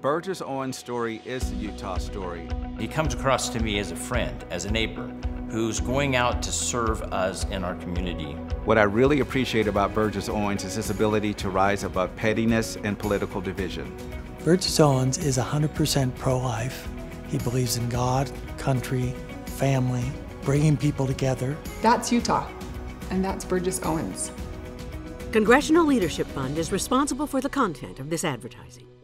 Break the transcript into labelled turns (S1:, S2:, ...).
S1: Burgess Owens' story is the Utah story.
S2: He comes across to me as a friend, as a neighbor, who's going out to serve us in our community.
S1: What I really appreciate about Burgess Owens is his ability to rise above pettiness and political division.
S3: Burgess Owens is 100% pro-life. He believes in God, country, family, bringing people together.
S4: That's Utah, and that's Burgess Owens.
S5: Congressional Leadership Fund is responsible for the content of this advertising.